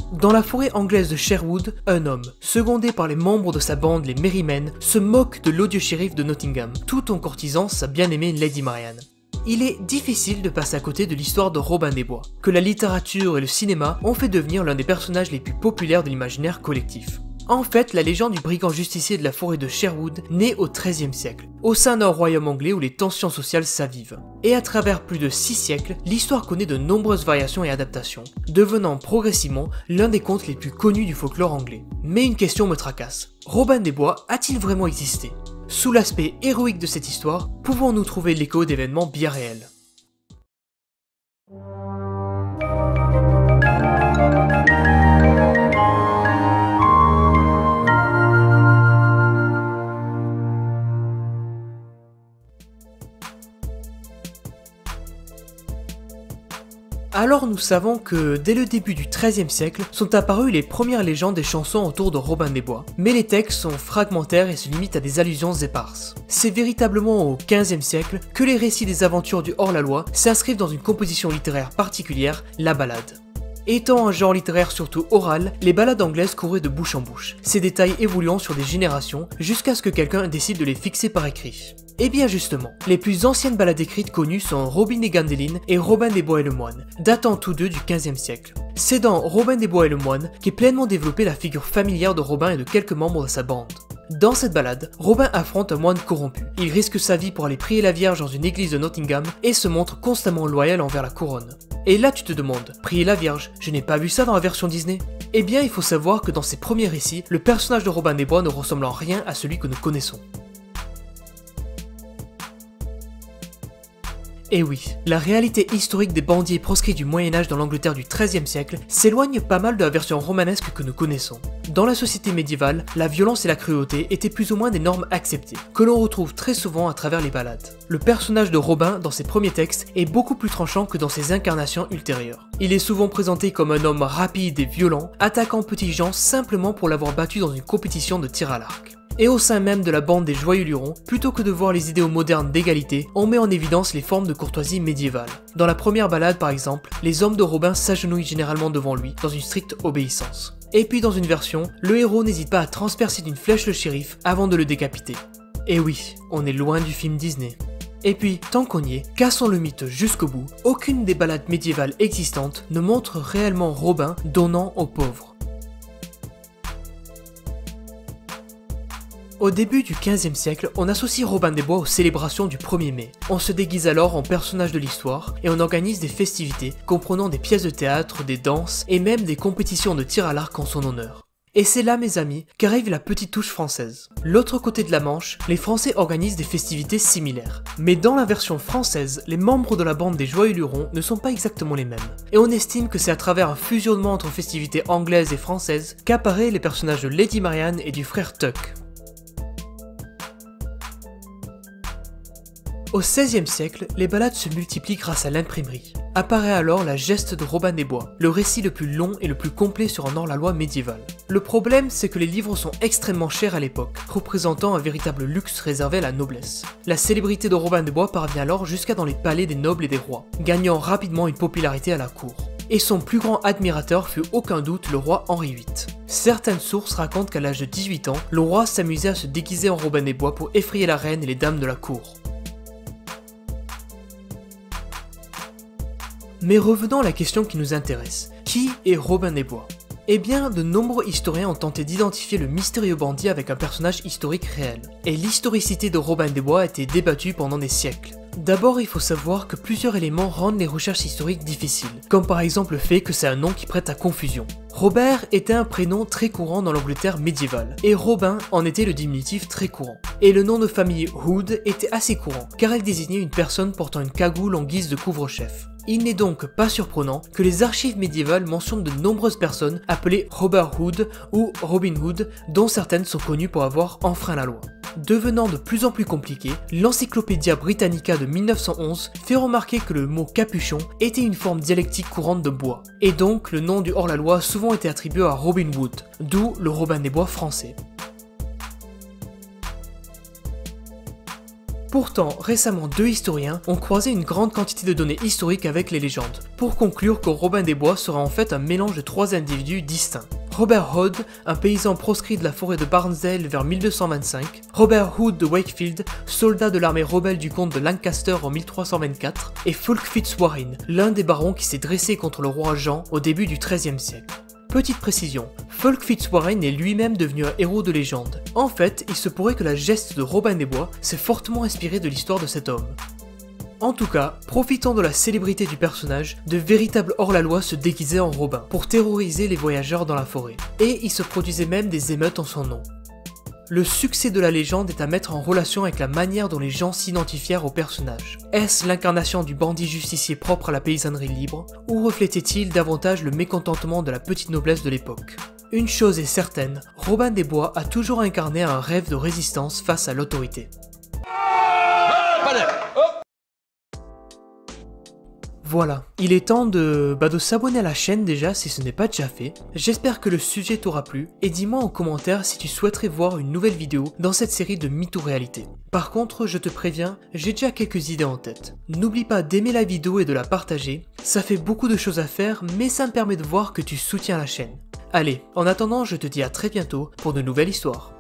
Dans la forêt anglaise de Sherwood, un homme, secondé par les membres de sa bande les Merrymen, se moque de l'odieux shérif de Nottingham, tout en courtisant sa bien-aimée Lady Marianne. Il est difficile de passer à côté de l'histoire de Robin des Bois, que la littérature et le cinéma ont fait devenir l'un des personnages les plus populaires de l'imaginaire collectif. En fait, la légende du brigand justicier de la forêt de Sherwood naît au XIIIe siècle, au sein d'un royaume anglais où les tensions sociales s'avivent. Et à travers plus de 6 siècles, l'histoire connaît de nombreuses variations et adaptations, devenant progressivement l'un des contes les plus connus du folklore anglais. Mais une question me tracasse. Robin des Bois a-t-il vraiment existé? Sous l'aspect héroïque de cette histoire, pouvons-nous trouver l'écho d'événements bien réels? Alors nous savons que dès le début du XIIIe siècle sont apparues les premières légendes et chansons autour de Robin des Bois, mais les textes sont fragmentaires et se limitent à des allusions éparses. C'est véritablement au XVe siècle que les récits des aventures du hors-la-loi s'inscrivent dans une composition littéraire particulière, la ballade. Étant un genre littéraire surtout oral, les ballades anglaises couraient de bouche en bouche, ces détails évoluant sur des générations jusqu'à ce que quelqu'un décide de les fixer par écrit. Et bien justement, les plus anciennes ballades écrites connues sont Robin et Gwendoline et Robin des Bois et le Moine, datant tous deux du XVe siècle. C'est dans Robin des Bois et le Moine qu'est pleinement développée la figure familière de Robin et de quelques membres de sa bande. Dans cette ballade, Robin affronte un moine corrompu. Il risque sa vie pour aller prier la Vierge dans une église de Nottingham et se montre constamment loyal envers la couronne. Et là tu te demandes, prier la Vierge, je n'ai pas vu ça dans la version Disney? Eh bien il faut savoir que dans ses premiers récits, le personnage de Robin des Bois ne ressemble en rien à celui que nous connaissons. Et oui, la réalité historique des bandits proscrits du Moyen-Âge dans l'Angleterre du XIIIe siècle s'éloigne pas mal de la version romanesque que nous connaissons. Dans la société médiévale, la violence et la cruauté étaient plus ou moins des normes acceptées, que l'on retrouve très souvent à travers les ballades. Le personnage de Robin dans ses premiers textes est beaucoup plus tranchant que dans ses incarnations ultérieures. Il est souvent présenté comme un homme rapide et violent, attaquant petits gens simplement pour l'avoir battu dans une compétition de tir à l'arc. Et au sein même de la bande des Joyeux Lurons, plutôt que de voir les idéaux modernes d'égalité, on met en évidence les formes de courtoisie médiévale. Dans la première ballade par exemple, les hommes de Robin s'agenouillent généralement devant lui, dans une stricte obéissance. Et puis dans une version, le héros n'hésite pas à transpercer d'une flèche le shérif avant de le décapiter. Et oui, on est loin du film Disney. Et puis, tant qu'on y est, cassons le mythe jusqu'au bout, aucune des ballades médiévales existantes ne montre réellement Robin donnant aux pauvres. Au début du XVe siècle, on associe Robin des Bois aux célébrations du 1er mai. On se déguise alors en personnage de l'histoire et on organise des festivités comprenant des pièces de théâtre, des danses et même des compétitions de tir à l'arc en son honneur. Et c'est là, mes amis, qu'arrive la petite touche française. L'autre côté de la Manche, les Français organisent des festivités similaires. Mais dans la version française, les membres de la bande des Joyeux Lurons ne sont pas exactement les mêmes. Et on estime que c'est à travers un fusionnement entre festivités anglaises et françaises qu'apparaissent les personnages de Lady Marianne et du frère Tuck. Au XVIe siècle, les ballades se multiplient grâce à l'imprimerie. Apparaît alors la Geste de Robin des Bois, le récit le plus long et le plus complet sur un hors-la-loi médiéval. Le problème, c'est que les livres sont extrêmement chers à l'époque, représentant un véritable luxe réservé à la noblesse. La célébrité de Robin des Bois parvient alors jusqu'à dans les palais des nobles et des rois, gagnant rapidement une popularité à la cour. Et son plus grand admirateur fut aucun doute le roi Henri VIII. Certaines sources racontent qu'à l'âge de 18 ans, le roi s'amusait à se déguiser en Robin des Bois pour effrayer la reine et les dames de la cour. Mais revenons à la question qui nous intéresse. Qui est Robin des Bois? Eh bien, de nombreux historiens ont tenté d'identifier le mystérieux bandit avec un personnage historique réel. Et l'historicité de Robin des Bois a été débattue pendant des siècles. D'abord, il faut savoir que plusieurs éléments rendent les recherches historiques difficiles, comme par exemple le fait que c'est un nom qui prête à confusion. Robert était un prénom très courant dans l'Angleterre médiévale, et Robin en était le diminutif très courant. Et le nom de famille Hood était assez courant, car elle désignait une personne portant une cagoule en guise de couvre-chef. Il n'est donc pas surprenant que les archives médiévales mentionnent de nombreuses personnes appelées Robert Hood ou Robin Hood, dont certaines sont connues pour avoir enfreint la loi. Devenant de plus en plus compliqué, l'Encyclopédia Britannica de 1911 fait remarquer que le mot capuchon était une forme dialectique courante de bois, et donc le nom du hors-la-loi a souvent été attribué à Robin Hood, d'où le Robin des Bois français. Pourtant, récemment 2 historiens ont croisé une grande quantité de données historiques avec les légendes, pour conclure que Robin des Bois serait en fait un mélange de 3 individus distincts. Robert Hood, un paysan proscrit de la forêt de Barnsdale vers 1225, Robert Hood de Wakefield, soldat de l'armée rebelle du comte de Lancaster en 1324, et Fulk Fitzwarren, l'un des barons qui s'est dressé contre le roi Jean au début du XIIIe siècle. Petite précision, Fulk Fitzwarren est lui-même devenu un héros de légende. En fait, il se pourrait que la geste de Robin des Bois s'est fortement inspirée de l'histoire de cet homme. En tout cas, profitant de la célébrité du personnage, de véritables hors-la-loi se déguisaient en Robin pour terroriser les voyageurs dans la forêt. Et il se produisait même des émeutes en son nom. Le succès de la légende est à mettre en relation avec la manière dont les gens s'identifièrent au personnage. Est-ce l'incarnation du bandit justicier propre à la paysannerie libre, ou reflétait-il davantage le mécontentement de la petite noblesse de l'époque? Une chose est certaine, Robin des Bois a toujours incarné un rêve de résistance face à l'autorité. Voilà, il est temps de s'abonner à la chaîne déjà si ce n'est pas déjà fait. J'espère que le sujet t'aura plu et dis-moi en commentaire si tu souhaiterais voir une nouvelle vidéo dans cette série de mythes ou réalité. Par contre, je te préviens, j'ai déjà quelques idées en tête. N'oublie pas d'aimer la vidéo et de la partager, ça fait beaucoup de choses à faire mais ça me permet de voir que tu soutiens la chaîne. Allez, en attendant, je te dis à très bientôt pour de nouvelles histoires.